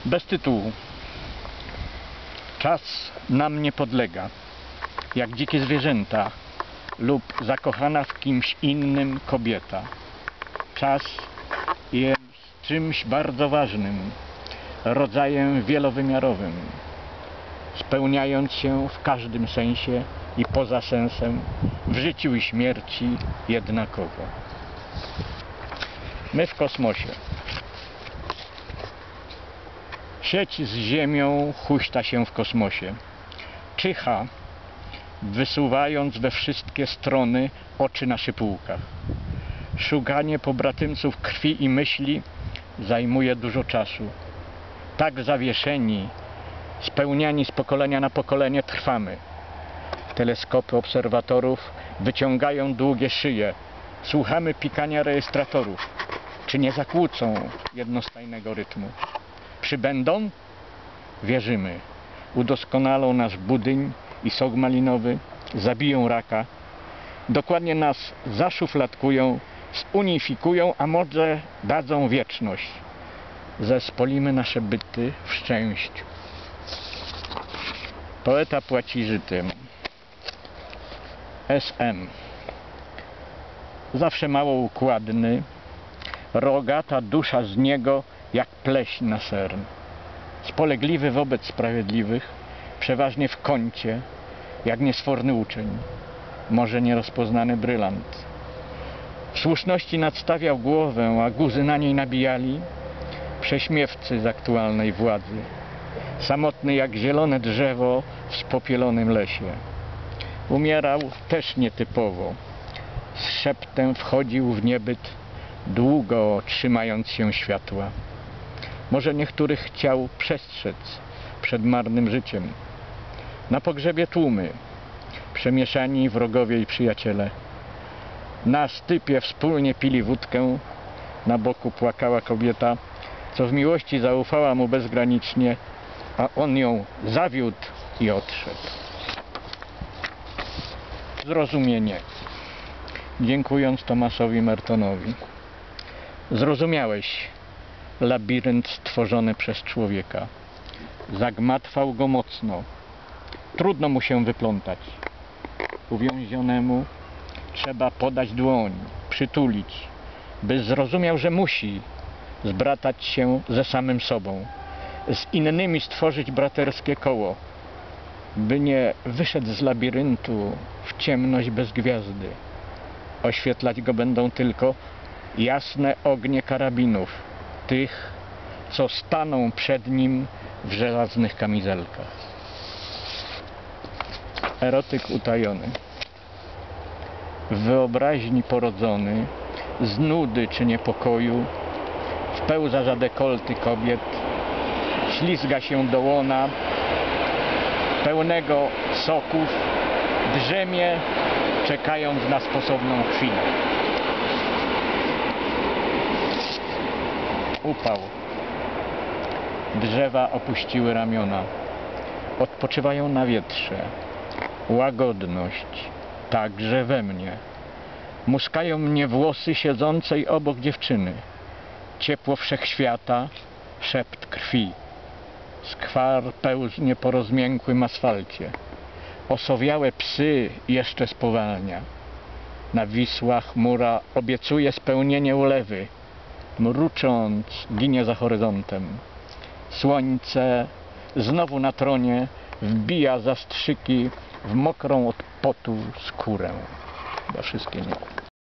Bez tytułu. Czas nam nie podlega, jak dzikie zwierzęta lub zakochana w kimś innym kobieta. Czas jest czymś bardzo ważnym, rodzajem wielowymiarowym, spełniając się w każdym sensie i poza sensem, w życiu i śmierci jednakowo. My w kosmosie. Sieć z Ziemią huśta się w kosmosie. Czyha, wysuwając we wszystkie strony oczy na szypułkach. Szukanie pobratymców krwi i myśli zajmuje dużo czasu. Tak zawieszeni, spełniani z pokolenia na pokolenie trwamy. Teleskopy obserwatorów wyciągają długie szyje. Słuchamy pikania rejestratorów. Czy nie zakłócą jednostajnego rytmu? Przybędą? Wierzymy. Udoskonalą nasz budyń i sok malinowy, zabiją raka. Dokładnie nas zaszufladkują, zunifikują, a może dadzą wieczność. Zespolimy nasze byty w szczęściu. Poeta płaci żytem. SM. Zawsze mało układny, rogata dusza z niego jak pleśń na sern. Spolegliwy wobec sprawiedliwych, przeważnie w kącie, jak niesforny uczeń, może nierozpoznany brylant. W słuszności nadstawiał głowę, a guzy na niej nabijali prześmiewcy z aktualnej władzy. Samotny jak zielone drzewo w spopielonym lesie. Umierał też nietypowo. Z szeptem wchodził w niebyt, długo trzymając się światła. Może niektórych chciał przestrzec przed marnym życiem. Na pogrzebie tłumy, przemieszani wrogowie i przyjaciele. Na stypie wspólnie pili wódkę, na boku płakała kobieta, co w miłości zaufała mu bezgranicznie, a on ją zawiódł i odszedł. Zrozumienie. Dziękując Thomasowi Mertonowi. Zrozumiałeś labirynt stworzony przez człowieka. Zagmatwał go mocno. Trudno mu się wyplątać. Uwięzionemu trzeba podać dłoń, przytulić, by zrozumiał, że musi zbratać się ze samym sobą, z innymi stworzyć braterskie koło, by nie wyszedł z labiryntu w ciemność bez gwiazdy. Oświetlać go będą tylko jasne ognie karabinów, tych, co staną przed nim w żelaznych kamizelkach. Erotyk utajony. W wyobraźni porodzony, z nudy czy niepokoju, wpełza za dekolty kobiet, ślizga się do łona, pełnego soków, drzemie, czekając na sposobną chwilę. Upał. Drzewa opuściły ramiona. Odpoczywają na wietrze. Łagodność, także we mnie. Muskają mnie włosy siedzącej obok dziewczyny. Ciepło wszechświata, szept krwi. Skwar pełznie po rozmiękłym asfalcie. Osowiałe psy jeszcze spowalnia. Nawisła chmura obiecuje spełnienie ulewy. Mrucząc ginie za horyzontem. Słońce znowu na tronie wbija zastrzyki w mokrą od potu skórę. Chyba wszystkie nie.